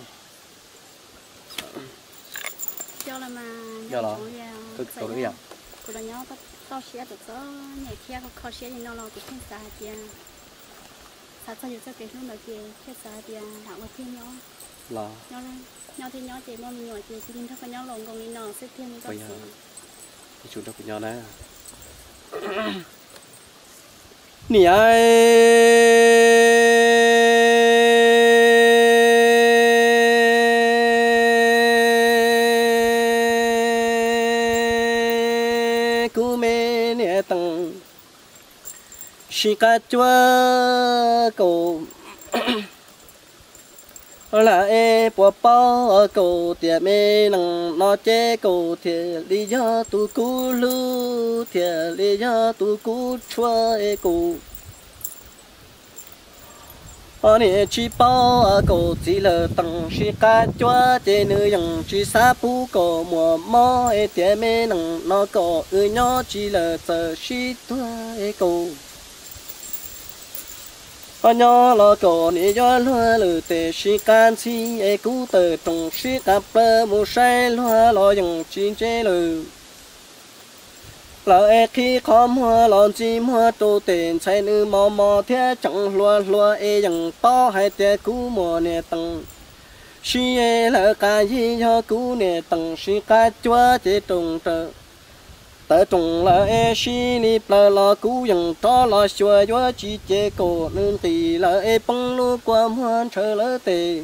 cho là mà cho là cực tổ đấy à cô là nhau tao tao xé được đó nhảy kia có khó xé thì nó lo cũng không xa kia sao sao giờ cái lúc đầu kia kia xa kia đạo một thiên nhau là nhau lên nhau thì nhau chỉ mong mình nhỏ chỉ xin thắc nhau lòng còn mình nọ sẽ thiên mình có gì cái chủ đó của nhau nè nè ai cú mẹ nè tầng sĩ cá chúa cổ là e bỏ bao cổ tiệt mê nằng nó chế cổ thiệt lý do tu cú lu thiệt lý do tu cú chua e cổ ở nè chỉ bao cổ chỉ là tầng sĩ cá chúa chế nữ yang chỉ sa pu cổ mùa mò e tiệt mê nằng nó cổ ư nhỏ chỉ là sợ sĩ tua e cổ ở nhỏ lo cổ nè do loa lử tê sĩ can si e cú tờ trồng sĩ cặp bơ mu say loa lo yang chín chế lử lo e khi khó mua lo chi mua tô tiền say nữ mò mò thế chẳng loa loa e yang to hai tê cú mùa nè tầng sĩ e lỡ cả gì cho cú nè tầng sĩ cá chúa chế trồng tờ tớ trồng là e xí ni plơ lo cú yang cho lo xua yo chỉ chế cổ nên tì là e bông lu qua muôn chờ lỡ tề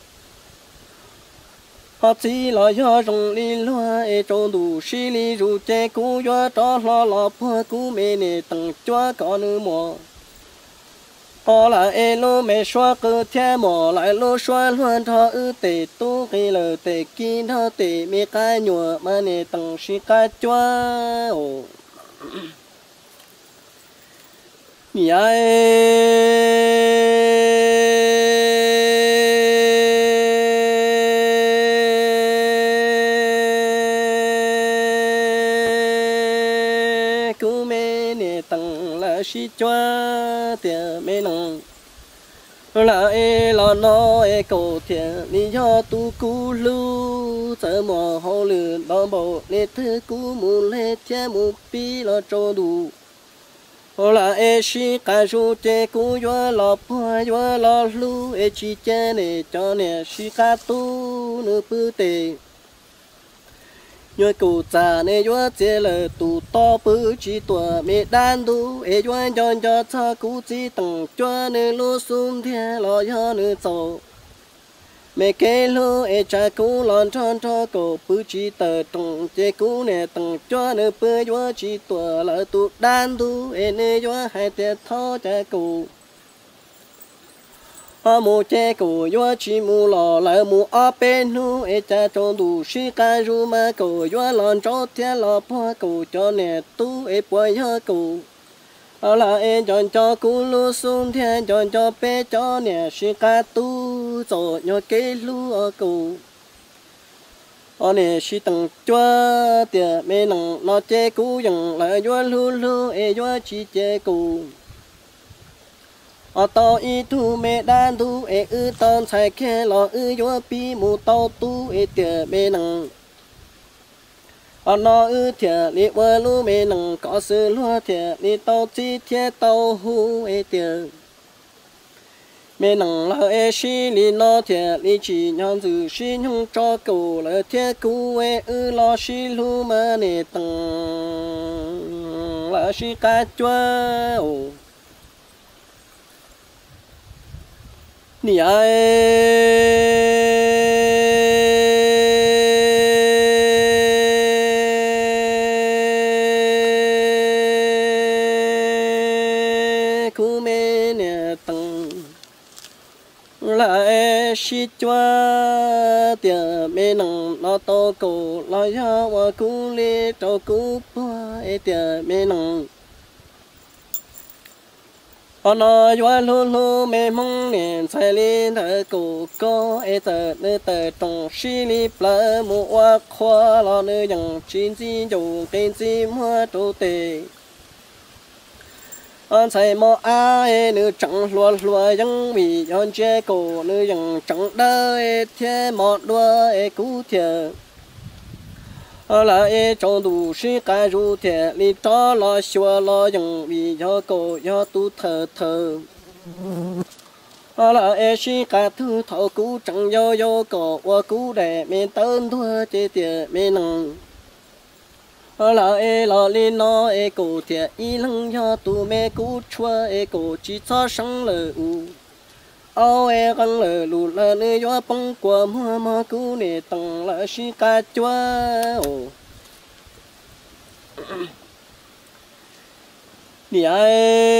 họ chỉ lo yo rong li lo e trâu đủ xí li ru chế cú yo cho lo lo bua cú mê nè tầng chúa có nữ mùa họ là e lô mẹ xóa cơ thế mò lại lô xóa luôn thọ ư tề tu cái lờ tề kín thọ tề mẹ cái nhùa mà nè tầng xí cái chúa ồ nhảy cú mẹ nè tầng là xí chúa tiệt mẹ nằng là e là nó e cổ thiệt ni cho tu cú lu giờ mò hồ lửa đó bộ nè thứ cú mù lê thiê mù pi là trâu đủ là e si cá ru chê cú yo là phơi yo là lu e chi chê nè cho nè si cá tu nửa bự tê nhớ cụ già nè yo chê là tu to bự chỉ tua mẹ đan du e yo cho cho cha cụ chỉ tầng cho nè lu sum thiê lo yo nè dầu mẹ kê lu e cha cụ lon tròn cho cổ bự chỉ tờ tầng chê cụ nè tầng cho nè bự yo chỉ tua là tu đan du e nè yo hai tiệt thọ cha cụ à mù chê cổ yo chỉ mù lò là mù ở bên nu e cha trong đủ sĩ ca ru mà cổ yo lon cho thiên lò po cổ cho nè tu e po yo cổ à là e chọn cho cú lu sum thiên chọn cho bé cho nè sĩ ca tu cho nhớ cái lu ở cổ ở nè sĩ tầng cho tiệt mẹ nằng nó chê cú dần là yo lu lu e yo chỉ chê cổ ở to y tu mẹ đan tu e ư ton sai khe lo ư yo pi mu to tu e tiệt mẹ nằng ở nó ư thiệt li vợ lu mẹ nằng có sự lo thiệt li tao chi thiệt tao hu e tiệt mẹ nằng là e si li nó thiệt li chỉ nhon dự si nhung cho cầu là thiệt cú e ư lo si lu mà nè tầng là si cá chua nì ai cú mê nè tầng lại si chua tiệt mê nằng nó to cổ lo ya wa cú lê cho cú pa e tiệt mê nằng ở nó yo lu lu mẹ mong niệm sai lên thở cổ có e tờ nơi tờ trong xí li plơ mu hoa khoa lo nơi dòng chín chi dù tên chi mua trâu tề anh sai mò a e nơi trắng lúa lúa dòng mì dòng che cổ nơi dòng trắng đơ e thế mọt đua e cú thiệt là e trong đủ sĩ cá ru thiệt li cho lo xua lo dùng vì cho cổ cho tu thờ thờ là e sĩ cá thứ thọ cú chẳng do do cổ qua cú để mẹ tên thua chế thiệt mẹ nằng là e lo li nó e cổ thiệt y lăng cho tu mẹ cú chua e cổ chỉ cho sáng lờ u ô e con lờ lù lờ nơi gió bông qua mưa mưa cú nè tầng là si cá chua nè ai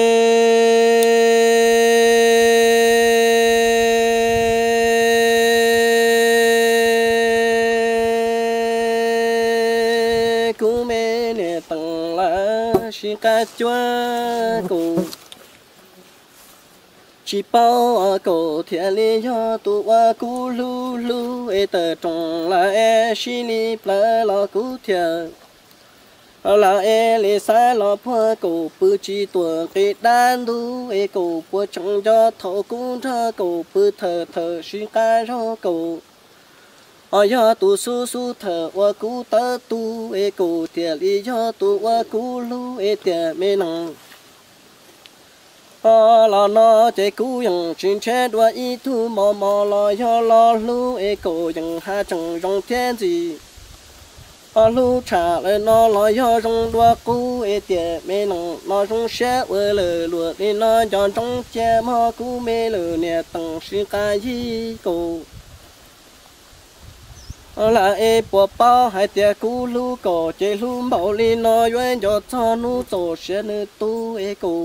cú mẹ nè tầng là si cá chua cú chỉ bao cổ thiệt li cho tu qua cú lu lu e tờ trong là e xí li plơ lo cú thiệt là e li sai lo phơ cổ bự chỉ tuổi cái đan du e cổ bữa trong cho thổ cú cho cổ bự thờ thờ xí cá cho cổ ở giờ tu su su thờ qua cú tơ tu e cổ thiệt li cho tu qua cú lu e thiệt mê nằng à là nó chế cú yang chuyên chế đua y thu mò mò lo yo lo lu e cổ yang ha chẳng rong thiên gì à lu trả lời nó lo yo rong đua cú e tiệt mê nằng nó rong xe vơ lờ lụa đi nó chọn trong che mò cú mê lờ nè tầng sư ca yi cổ là e bỏ bao hai tiệt cú lu cổ chế lu bảo li nó yuen cho cho nu tổ xe nu tu e cổ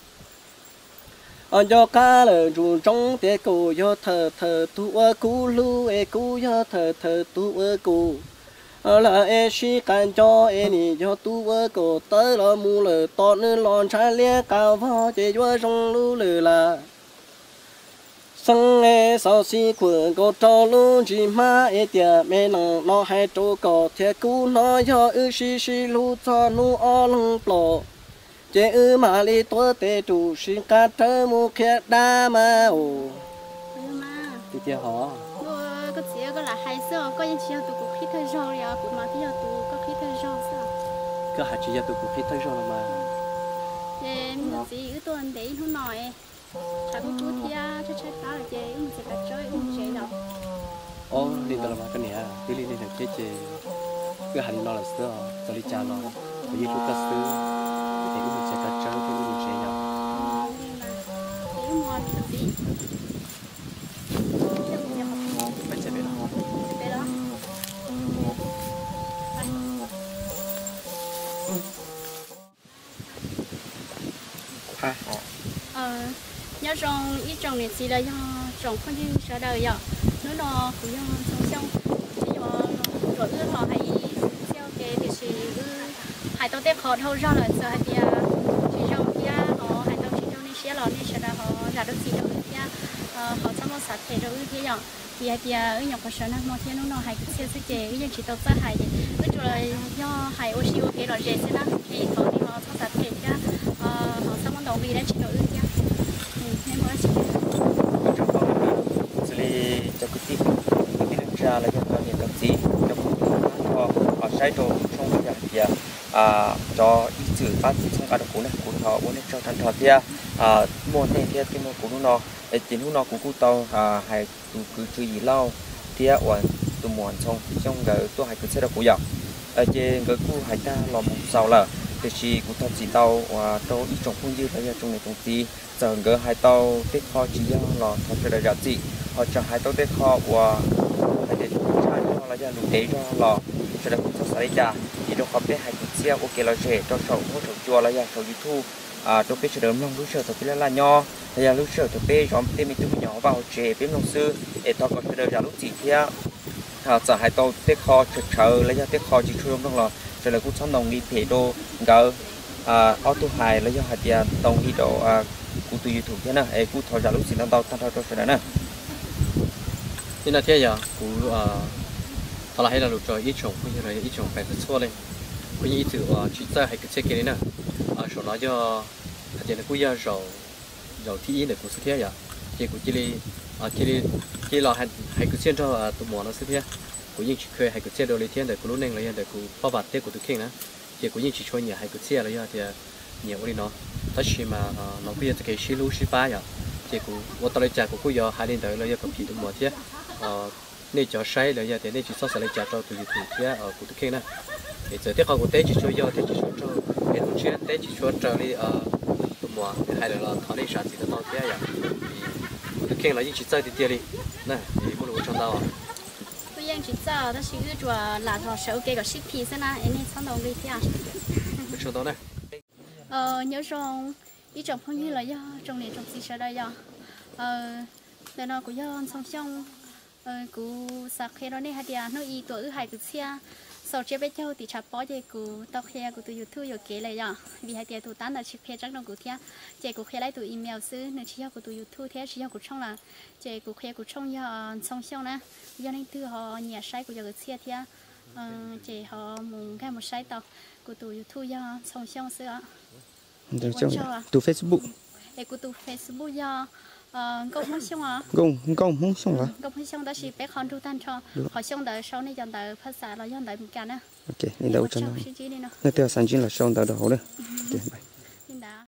anh cho cá lợn ruộng trong tiệt cổ do thờ thờ tu ơ cú lu e cú do thờ thờ tu ơ cú là e si can cho e ni do tu ơ cổ tới lo mu lờ to nên lon trái lia cao vó chế do trong lu lờ là sang e sao si quần cổ cho lu chỉ ma e tiệt mẹ nằng nó hai chỗ cổ tiệt cú nó do ư si si lu cho nu o lăng plọ chế ư mà li tua tê chủ sinh cá thơ mu kia đa mà ồ mà thì kia họ cái gì cái là hay sao có những chuyện tụi cũng khi thời gian rồi cũng mà thì tụi có khi thời gian sao cái hạt chỉ là tụi cũng khi thời gian mà chế mình chỉ ư tuần đấy không nói chả có chút thì cho chơi cá là chế mình sẽ đặt chơi mình chơi đâu ô đi tao làm cái này à đi đi đi được cái chế cái hạt nó là sữa tao đi cha nó bây giờ chúng ta sữa thì mình sẽ đặt chơi thì mình sẽ nhau ờ nhớ trong ít trong này chỉ là do trong không như sao đời giờ nó nó cũng do trong trong chỉ do rồi ư họ hay theo cái thì chỉ ư hay tao tết họ thâu ra là giờ hay thì chỉ trong kia họ hay tao chỉ trong này xe lò này sẽ là họ ra được gì đâu kia họ chăm lo sát thế rồi thế giờ thì hay thì ở nhà có sở năng mà thiên nó nó hay cái xe sẽ chế cái chỉ tao sẽ hay cái chỗ là do hay ô xí ok rồi chế sẽ là thì họ thì họ chăm sát thế kia họ chăm lo đầu vì đã chỉ đầu kia nên mới chỉ trong đó xử lý cho cái tí cái tí được ra là cho con những cái gì cho họ họ sai đồ trong cái gì à cho ý chữ phát trong cả đồ cũ này cũ họ muốn cho thành thọ kia à mua này kia cái mua cũ nó để chính nó cũ cũ tàu à hay tụ cứ chơi gì lâu kia ở tụ muốn trong trong cái tôi hay cứ xe đồ cũ dọc ở trên cái khu hay ta làm một sau là thì chỉ cũng thật chỉ tàu và tàu ít trong không dư bây giờ trong này trong tí giờ gỡ hai tàu tết kho chỉ do là thật sự là giá trị họ cho hai tàu tết kho và hai để trai cho là gia lục tế cho là cho là cũng thật sự là thì đâu có biết hai chiếc xe ok là rẻ cho sầu mua sầu chua là gia sầu youtube à tôi biết sầu long lúc sầu tôi biết là nho thì là lúc sầu tôi biết nhóm tên mình tôi nhỏ vào trẻ biết nông sư để tao có sầu là lúc chỉ kia họ giờ hai tàu tết kho chợ chợ là gia tết kho chỉ chung trong là rồi là cũng sống đồng đi thể đô gỡ à auto hài là do hạt tiền đồng đi độ à cụ tùy thuộc thế nào ấy cụ thổi ra lúc gì nó tao tăng theo cho nó nè nên là thế giờ cụ à họ là hay là lục trời ít trồng cũng như là ít trồng phải thật xua lên cũng như ít từ chỉ ra hay cái xe kia nè à số nó cho hạt tiền là cũng giờ rồi rồi thi để cụ xuất thế giờ thì cụ chỉ đi à chỉ đi chỉ là hay hay cái xe cho tụi mỏ nó xuất thế cụ những chỉ khơi hay cái xe đồ lấy thiên để cụ lúc này là để cụ bao bát để cụ thực hiện nữa thì cụ những chỉ cho nhà hay cái xe là thì nhiều cái nó tất nhiên mà nó bây giờ cái xí lú xí ba giờ thì cụ tôi tôi lấy trả của cụ giờ hai đến tới là giờ cầm chỉ tụi mỏ thế nên cho sai là giờ thì nên chỉ so sánh lấy trả cho tụi tụi thế ở cụ thực hiện nữa thì giờ tiếp theo của tế chỉ cho giờ thì chỉ cho cho cái đồng chí tế chỉ cho trợ đi ở tụi mỏ hay là thọ lấy sản gì đó thế giờ cụ thực hiện là những chỉ chơi thì tiền đi nè thì muốn được trong tao tôi đang chỉ cho đó chỉ cái chùa là thọ sầu cái cái ship piece na anh ấy xong đầu đi thế à trong đó này ờ nhớ trong ý trọng không như là do trong này trong gì sao đây do ờ để nó cũng do xong xong ờ cũng sạc khi đó này hạt tiền nó y tuổi hai cái xe sau chế bé châu thì chặt bó dây của tao khe của tụi youtube rồi kể lại do vì hạt tiền tụi tán là chip khe chắc trong của thia chế của khe lấy tụi email xứ nên chỉ của tụi youtube thế chỉ của trong là chế của khe của trong do xong xong nè do nên từ họ nhà sai của giờ xe thia chế họ muốn cái một sai tao của tụi youtube do xong xong xưa tụi Facebook để của tụi Facebook do công không xong à công công không xong à công không xong đó chỉ bé con tu tan cho họ xong đợi sau này dần đợi phát xạ là dần đợi một cái nữa ok nên đâu cho nó nó tiêu sản chính là xong đợi đầu nữa ok bye